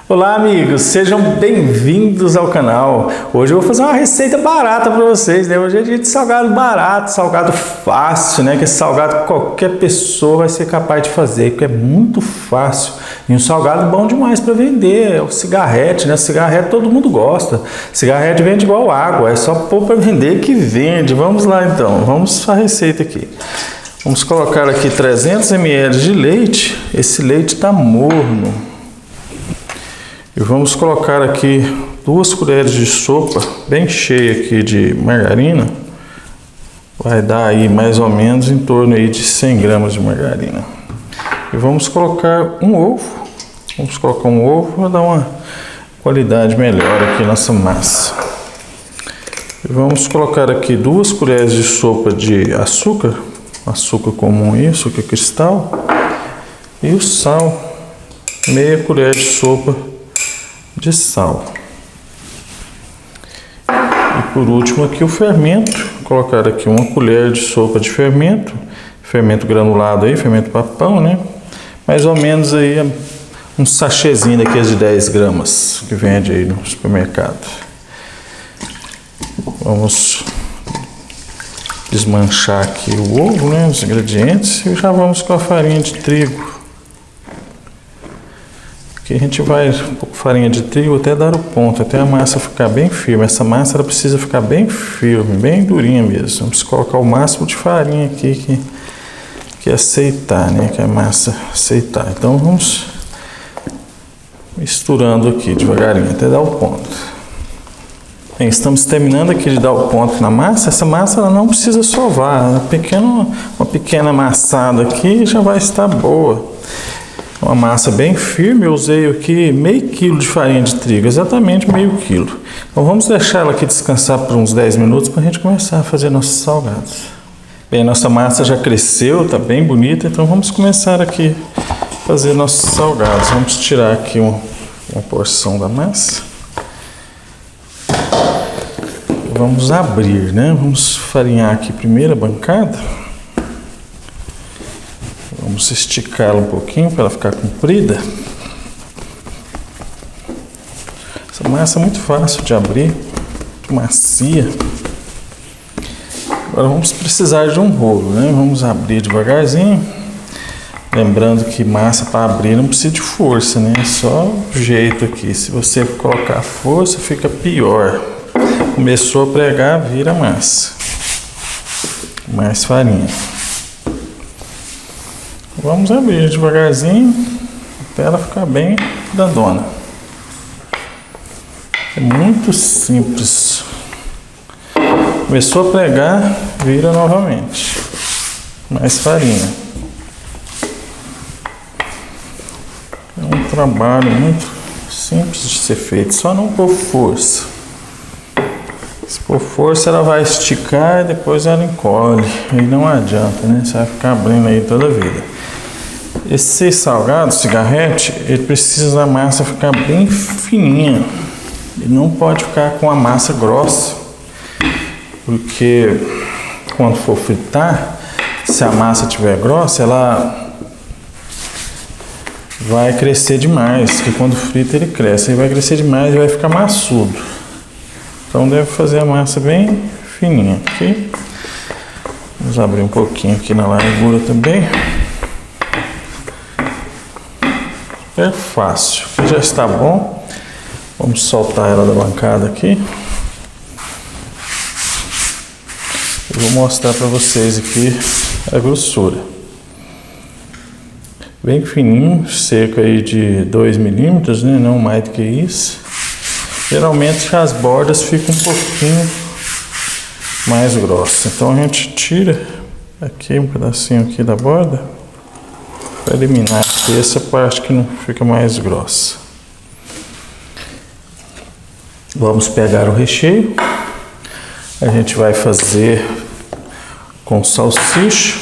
Olá amigos, sejam bem-vindos ao canal. Hoje eu vou fazer uma receita barata para vocês, né? Hoje é dia de salgado barato, salgado fácil, né? Que esse salgado qualquer pessoa vai ser capaz de fazer, porque é muito fácil. E um salgado bom demais para vender, é o cigarrete, né? Cigarrete todo mundo gosta. Cigarrete vende igual água, é só pôr para vender que vende. Vamos lá então, vamos à receita aqui. Vamos colocar aqui 300 ml de leite. Esse leite está morno. E vamos colocar aqui 2 colheres de sopa bem cheia aqui de margarina. Vai dar aí mais ou menos em torno aí de 100 gramas de margarina. E vamos colocar um ovo. Vamos colocar um ovo para dar uma qualidade melhor aqui na nossa massa. E vamos colocar aqui 2 colheres de sopa de açúcar. Açúcar comum, açúcar cristal. E o sal. Meia colher de sopa de sal. E por último aqui o fermento. Vou colocar aqui 1 colher de sopa de fermento. Fermento granulado aí, fermento para pão, né? Mais ou menos aí um sachêzinho daqueles de 10 gramas que vende aí no supermercado. Vamos desmanchar aqui o ovo, né? Os ingredientes. E já vamos com a farinha de trigo. Aqui a gente vai com farinha de trigo até dar o ponto, até a massa ficar bem firme. Essa massa ela precisa ficar bem firme, bem durinha mesmo. Vamos colocar o máximo de farinha aqui que aceitar, né? Que a massa aceitar. Então vamos misturando aqui devagarinho até dar o ponto. Bem, estamos terminando aqui de dar o ponto na massa. Essa massa ela não precisa sovar, uma pequena amassada aqui já vai estar boa. Uma massa bem firme, eu usei aqui meio quilo de farinha de trigo, exatamente meio quilo. Então vamos deixar ela aqui descansar por uns 10 minutos para a gente começar a fazer nossos salgados. Bem, nossa massa já cresceu, está bem bonita, então vamos começar aqui a fazer nossos salgados. Vamos tirar aqui uma porção da massa. Vamos abrir, né? Vamos farinhar aqui primeiro a bancada. Vamos esticá-la um pouquinho para ela ficar comprida. Essa massa é muito fácil de abrir, muito macia. Agora vamos precisar de um rolo, né? Vamos abrir devagarzinho. Lembrando que massa para abrir não precisa de força, né? É só o jeito aqui. Se você colocar força, fica pior. Começou a pregar, vira massa. Mais farinha. Vamos abrir devagarzinho até ela ficar bem grandona. É muito simples. Começou a pregar, vira novamente. Mais farinha. É um trabalho muito simples de ser feito, só não pôr força. Se pôr força ela vai esticar e depois ela encolhe. Aí não adianta, né? Você vai ficar abrindo aí toda a vida. Esse salgado, cigarrete, ele precisa da massa ficar bem fininha. Ele não pode ficar com a massa grossa. Porque quando for fritar, se a massa estiver grossa, ela vai crescer demais. Porque quando frita ele cresce. Aí vai crescer demais e vai ficar maçudo. Então deve fazer a massa bem fininha, ok? Vamos abrir um pouquinho aqui na largura também. É fácil, já está bom. Vamos soltar ela da bancada aqui. Eu vou mostrar para vocês aqui a grossura. Bem fininho, cerca aí de 2 milímetros, né? Não mais do que isso. Geralmente as bordas ficam um pouquinho mais grossas. Então a gente tira aqui um pedacinho aqui da borda para eliminar aqui essa parte que não fica mais grossa. Vamos pegar o recheio. A gente vai fazer com salsicha.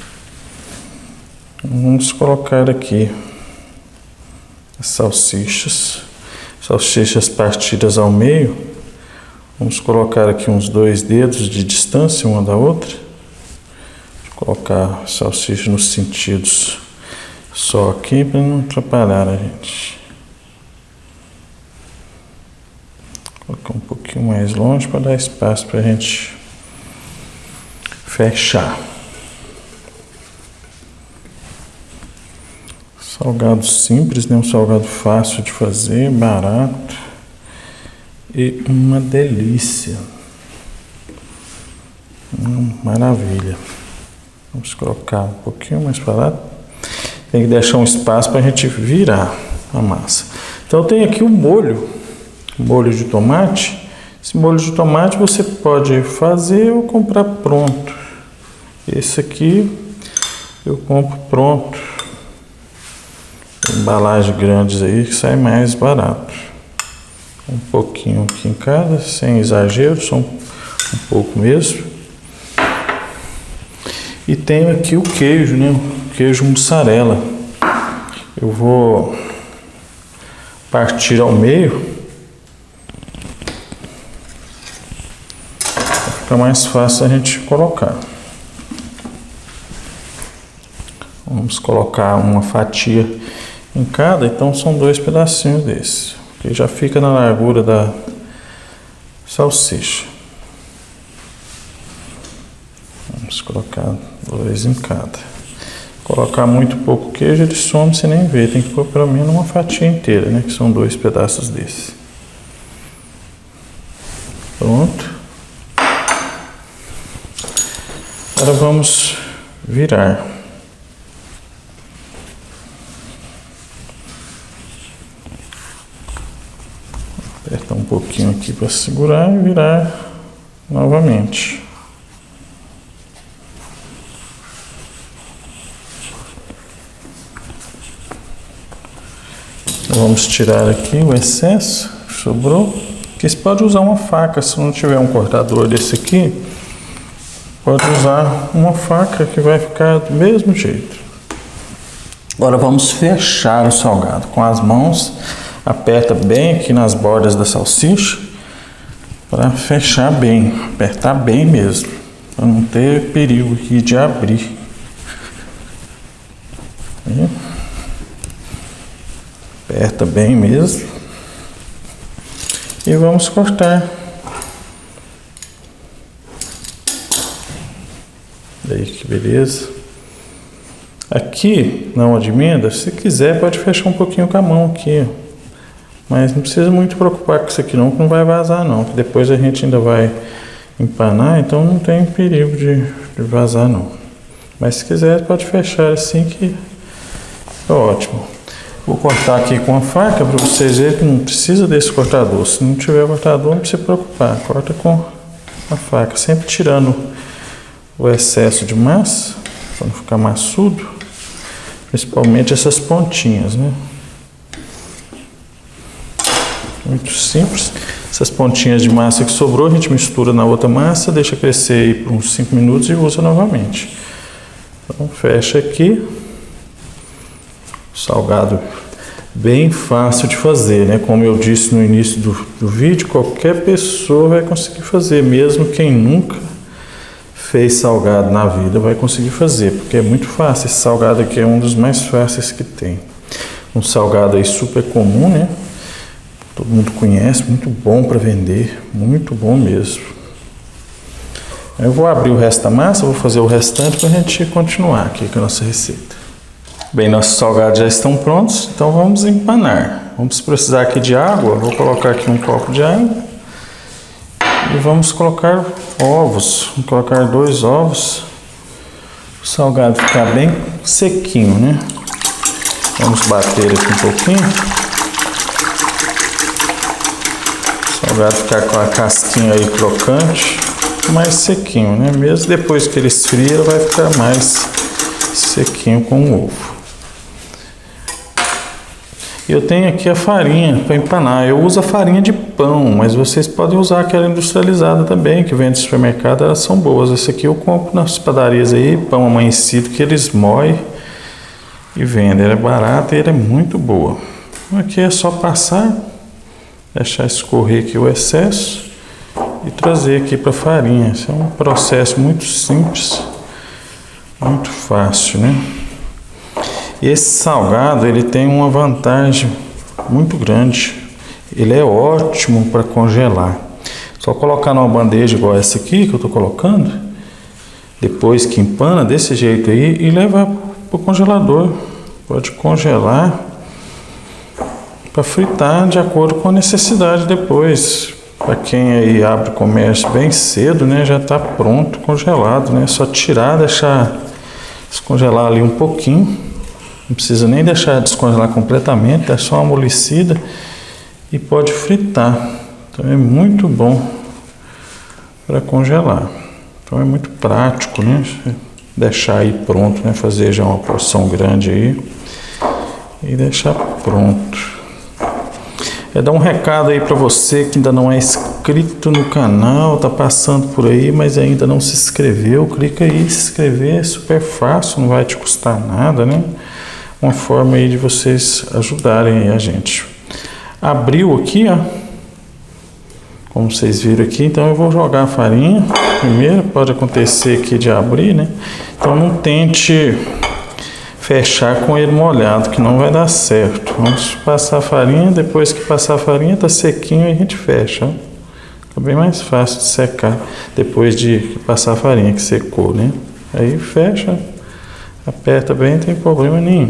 Vamos colocar aqui as salsichas. Salsichas partidas ao meio. Vamos colocar aqui uns 2 dedos de distância uma da outra. Vou colocar a salsicha nos sentidos só aqui para não atrapalhar a gente. Colocar um pouquinho mais longe para dar espaço para a gente fechar. Salgado simples, né? Um salgado fácil de fazer, barato e uma delícia. Maravilha. Vamos colocar um pouquinho mais para lá. Tem que deixar um espaço para a gente virar a massa. Então eu tenho aqui o molho de tomate. Esse molho de tomate você pode fazer ou comprar pronto. Esse aqui eu compro pronto. Embalagens grandes aí que sai mais barato. Um pouquinho aqui em cada, sem exagero, só um pouco mesmo. E tenho aqui o queijo, né? O queijo mussarela. Eu vou partir ao meio. Para ficar mais fácil a gente colocar. Vamos colocar uma fatia em cada, então são 2 pedacinhos desse, que já fica na largura da salsicha. Vamos colocar 2 em cada. Colocar muito pouco queijo, ele some, você nem vê. Tem que pôr pelo menos uma fatia inteira, né? Que são 2 pedaços desse. Pronto. Agora vamos virar. Apertar um pouquinho aqui para segurar e virar novamente. Vamos tirar aqui o excesso que sobrou. Aqui você pode usar uma faca, se não tiver um cortador desse aqui, pode usar uma faca que vai ficar do mesmo jeito. Agora vamos fechar o salgado com as mãos. Aperta bem aqui nas bordas da salsicha para fechar bem, apertar bem mesmo, para não ter perigo aqui de abrir. Aperta bem mesmo e vamos cortar. Daí que beleza. Aqui na emenda, se quiser pode fechar um pouquinho com a mão aqui, mas não precisa muito preocupar com isso aqui não, que não vai vazar não, que depois a gente ainda vai empanar, então não tem perigo de vazar não. Mas se quiser pode fechar assim que é ótimo. Vou cortar aqui com a faca para vocês verem que não precisa desse cortador. Se não tiver cortador, não precisa se preocupar. Corta com a faca, sempre tirando o excesso de massa, para não ficar maçudo. Principalmente essas pontinhas, né? Muito simples. Essas pontinhas de massa que sobrou, a gente mistura na outra massa, deixa crescer aí por uns 5 minutos e usa novamente. Então fecha aqui. Salgado bem fácil de fazer, né? Como eu disse no início do vídeo, qualquer pessoa vai conseguir fazer, mesmo quem nunca fez salgado na vida vai conseguir fazer, porque é muito fácil. Esse salgado aqui é um dos mais fáceis que tem. Um salgado aí super comum, né? Todo mundo conhece, muito bom para vender, muito bom mesmo. Eu vou abrir o resto da massa, vou fazer o restante para a gente continuar aqui com a nossa receita. Bem, nossos salgados já estão prontos, então vamos empanar. Vamos precisar aqui de água, vou colocar aqui um copo de água. E vamos colocar ovos, vou colocar 2 ovos. O salgado ficar bem sequinho, né? Vamos bater aqui um pouquinho. O salgado ficar com a casquinha aí crocante, mais sequinho, né? Mesmo depois que ele esfria, ele vai ficar mais sequinho com o ovo. Eu tenho aqui a farinha para empanar. Eu uso a farinha de pão, mas vocês podem usar aquela industrializada também, que vende no supermercado, elas são boas. Essa aqui eu compro nas padarias aí, pão amanhecido, que eles moem e vendem. Ela é barata e ela é muito boa. Aqui é só passar, deixar escorrer aqui o excesso e trazer aqui para a farinha. Esse é um processo muito simples, muito fácil, né? Esse salgado, ele tem uma vantagem muito grande. ele é ótimo para congelar. Só colocar numa bandeja igual essa aqui que eu estou colocando, depois que empana desse jeito aí e levar para o congelador. Pode congelar para fritar de acordo com a necessidade depois. Para quem aí abre o comércio bem cedo, né, já está pronto, congelado, né? Só tirar, deixar descongelar ali um pouquinho. Não precisa nem deixar descongelar completamente, é só uma amolecida e pode fritar. Então é muito bom para congelar. Então é muito prático, né? Deixar aí pronto, né? Fazer já uma porção grande aí e deixar pronto. Dar um recado aí para você que ainda não é inscrito no canal, tá passando por aí, mas ainda não se inscreveu. Clica aí, se inscrever, é super fácil, não vai te custar nada, né? Uma forma aí de vocês ajudarem aí a gente. Abriu aqui, ó, como vocês viram aqui, então eu vou jogar a farinha primeiro. Pode acontecer aqui de abrir, né? Então não tente fechar com ele molhado, que não vai dar certo. Vamos passar a farinha, depois que passar a farinha tá sequinho, a gente fecha, ó. Fica bem mais fácil de secar depois de passar a farinha que secou, né? Aí fecha, aperta bem, não tem problema nenhum.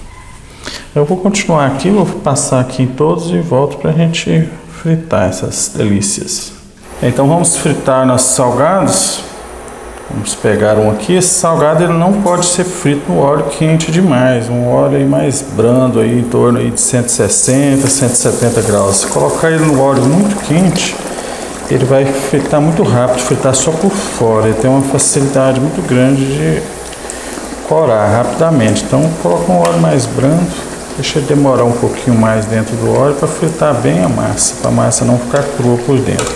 Eu vou continuar aqui, vou passar aqui em todos e volto pra gente fritar essas delícias. Então vamos fritar nossos salgados. Vamos pegar um aqui. Esse salgado ele não pode ser frito no óleo quente demais, um óleo aí mais brando aí, em torno aí de 160, 170 graus. Se colocar ele no óleo muito quente, ele vai fritar muito rápido, fritar só por fora. Ele tem uma facilidade muito grande de corar rapidamente. Então coloca um óleo mais brando, deixa ele demorar um pouquinho mais dentro do óleo para fritar bem a massa, para a massa não ficar crua por dentro.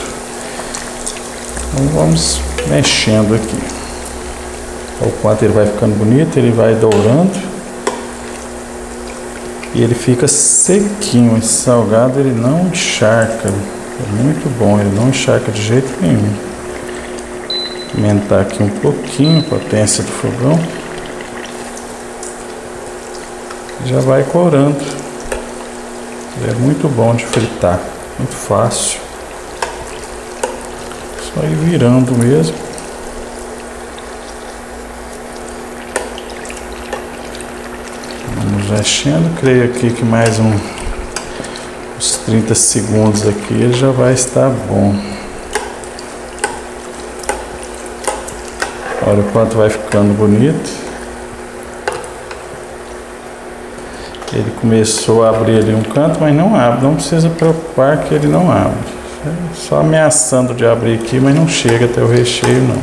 Então vamos mexendo aqui. O quanto ele vai ficando bonito, ele vai dourando e ele fica sequinho. Esse salgado ele não encharca, é muito bom, ele não encharca de jeito nenhum. Aumentar aqui um pouquinho a potência do fogão, já vai corando. É muito bom de fritar, muito fácil. Só ir virando mesmo. Vamos mexendo. Creio aqui que mais uns 30 segundos aqui ele já vai estar bom. Olha o quanto vai ficando bonito. Ele começou a abrir ali um canto, mas não abre. Não precisa preocupar que ele não abre. Só ameaçando de abrir aqui, mas não chega até o recheio não.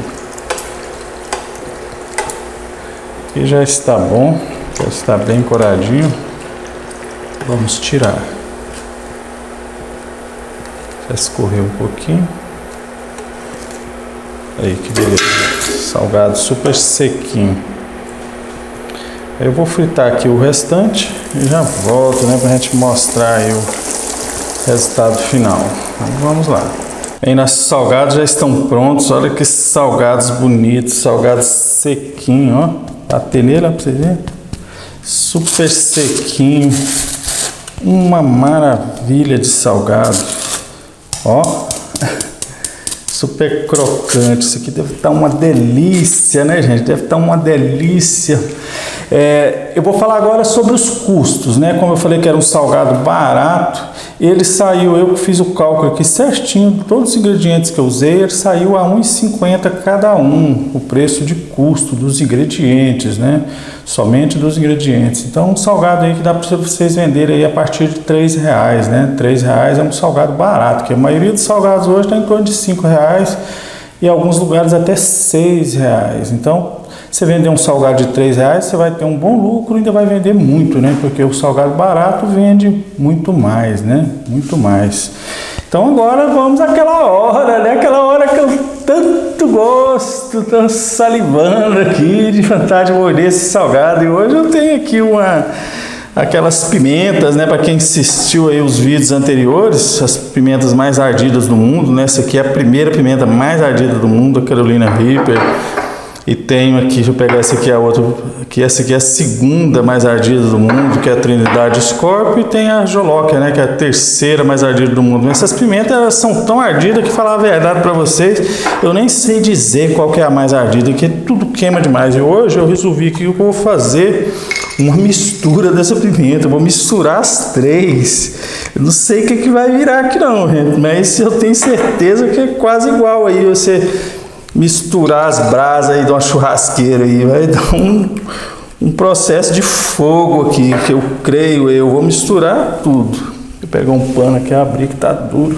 Aqui já está bom, já está bem coradinho. Vamos tirar. Já escorreu um pouquinho. Aí que beleza. Salgado super sequinho. Eu vou fritar aqui o restante e já volto, né, pra gente mostrar aí o resultado final. Então, vamos lá. Bem, nossos salgados já estão prontos. Olha que salgados bonitos, salgados sequinho, ó. Bater nele, ó, pra vocês verem. Super sequinho. Uma maravilha de salgado. Ó. Super crocante. Isso aqui deve estar uma delícia, né, gente? Deve estar uma delícia. Eu vou falar agora sobre os custos, né? Como eu falei que era um salgado barato, ele saiu, eu que fiz o cálculo aqui certinho, todos os ingredientes que eu usei, ele saiu a R$ 1,50 cada um, o preço de custo dos ingredientes, né? Somente dos ingredientes. Então, um salgado aí que dá para vocês venderem aí a partir de R$3, né? R$3 é um salgado barato, que a maioria dos salgados hoje está em torno de R$5 e em alguns lugares até R$6. Então, você vender um salgado de R$3, você vai ter um bom lucro e ainda vai vender muito, né? Porque o salgado barato vende muito mais, né? Muito mais. Então agora vamos àquela hora, né? Aquela hora que eu tanto gosto, tô salivando aqui, de vontade de morder esse salgado. E hoje eu tenho aqui aquelas pimentas, né? Para quem assistiu aí os vídeos anteriores, as pimentas mais ardidas do mundo, né? Essa aqui é a primeira pimenta mais ardida do mundo, a Carolina Reaper. E tenho aqui, deixa eu pegar essa aqui, a outra, que essa aqui é a segunda mais ardida do mundo, que é a Trinidade Scorpio, e tem a Jolokia, né, que é a terceira mais ardida do mundo. Essas pimentas, elas são tão ardidas que, falar a verdade para vocês, eu nem sei dizer qual que é a mais ardida, que tudo queima demais. E hoje eu resolvi que eu vou fazer uma mistura dessa pimenta, eu vou misturar as três. Eu não sei o que vai virar aqui não, gente, mas eu tenho certeza que é quase igual aí você misturar as brasas aí de uma churrasqueira aí, vai dar um processo de fogo aqui, que eu creio, eu vou misturar tudo. Vou pegar um pano aqui, abrir que tá duro.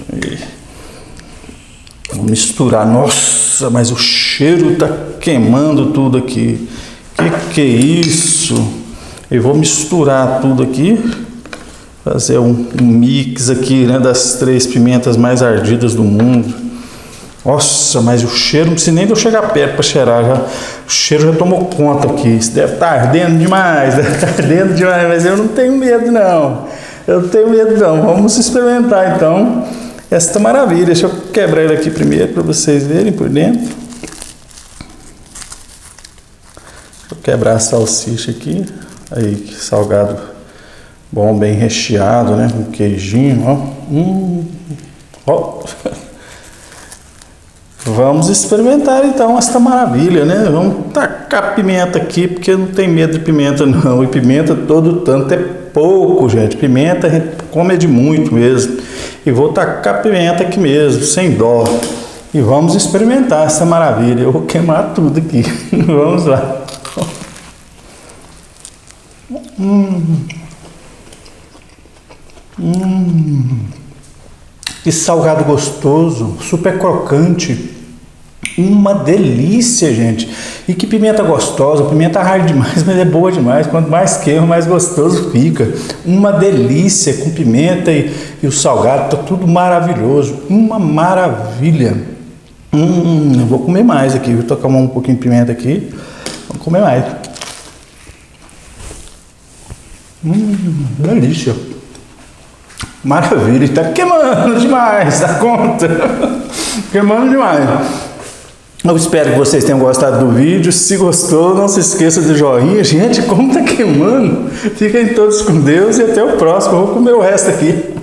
Vou misturar, nossa, mas o cheiro tá queimando tudo aqui. Que é isso? Eu vou misturar tudo aqui, fazer um mix aqui, né, das três pimentas mais ardidas do mundo. Nossa, mas o cheiro, não precisa nem de eu chegar perto para cheirar, já, o cheiro já tomou conta aqui. Isso deve estar ardendo demais, mas eu não tenho medo não. Eu não tenho medo não. Vamos experimentar então esta maravilha. Deixa eu quebrar ele aqui primeiro para vocês verem por dentro. Vou quebrar a salsicha aqui. Aí, que salgado bom, bem recheado, né? Com queijinho, ó. Ó. Vamos experimentar então esta maravilha, né? Vamos tacar pimenta aqui, porque não tem medo de pimenta não. E pimenta todo tanto é pouco, gente. Pimenta a gente come de muito mesmo. E vou tacar pimenta aqui mesmo, sem dó. E vamos experimentar essa maravilha. Eu vou queimar tudo aqui. Vamos lá. Que salgado gostoso, super crocante. Uma delícia, gente. E que pimenta gostosa. Pimenta arde demais, mas é boa demais. Quanto mais queima, mais gostoso fica. Uma delícia com pimenta e o salgado. Tá tudo maravilhoso. Uma maravilha. Eu vou comer mais aqui. Vou tocar um pouquinho de pimenta aqui. Vamos comer mais. Delícia. Maravilha. Está queimando demais. Dá conta? Queimando demais. Eu espero que vocês tenham gostado do vídeo. Se gostou, não se esqueça do joinha. Gente, como tá queimando. Fiquem todos com Deus e até o próximo. Eu vou comer o resto aqui.